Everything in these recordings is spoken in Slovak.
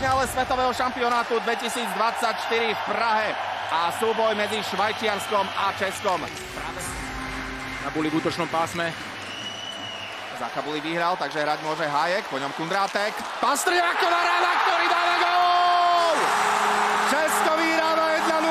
finále svetového šampionátu 2024 v Prahe a súboj medzi Švajčiarskom a Českom. Zabuli v útočnom pásme. Zakabuli vyhral, takže hrať môže Hájek, po ňom Kundrátek. Pastrňáková rána, ktorý dáva gól! Česko vyhráva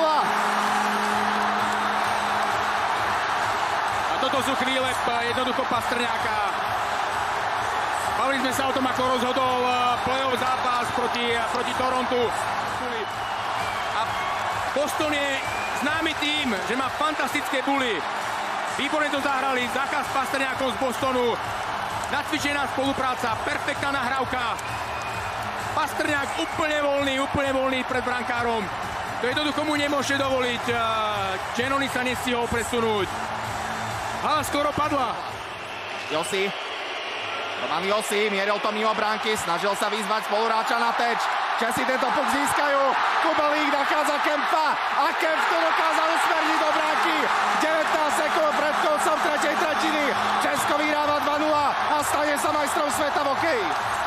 1-0. A toto sú chvíle jednoducho Pastrňáka. Bavili sme sa o tom, ako rozhodol play-off zápas proti Torontu. A Boston je známy tým, že má fantastické buly. Výborne to zahrali, zákaz Pastrňákom z Bostonu. Nacvičená spolupráca, perfektná nahrávka. Pastrňák úplne voľný pred brankárom. To jednoducho mu nemôže dovoliť. Giannoni sa nestihol presunúť. Hala skoro padla. Josi. Roman Josi mieril to mimo bránky, snažil sa vyzvať spoluhráča na teč. Česi tento puk získajú. Kubelík nachádza Kempfa a Kempf to dokázal usmerniť do bránky. 19 sekúnd pred koncom tretej tretiny. Česko vyhráva 2-0 a stane sa majstrom sveta v hokeji.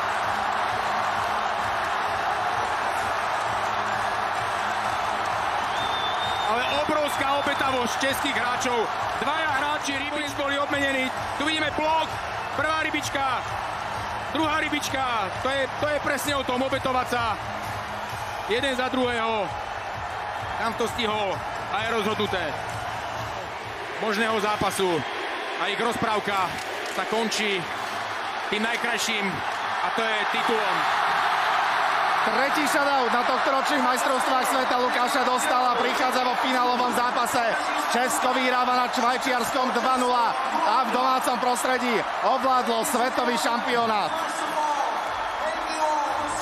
Ale obrovská obetavosť českých hráčov. Dvaja hráči Rybník boli obmenení. Tu vidíme blok. Prvá rybička, druhá rybička, to je presne o tom, obetovať sa jeden za druhého. Tam to stihol a je rozhodnuté. Možného zápasu a ich rozprávka sa končí tým najkrajším a to je titulom. Tretí shutout na tohtoročných majstrovstvách sveta Lukáša Dostala prichádza vo finálovom zápase. Česko vyhráva nad Švajčiarskom 2-0 a v domácom prostredí ovládlo svetový šampionát.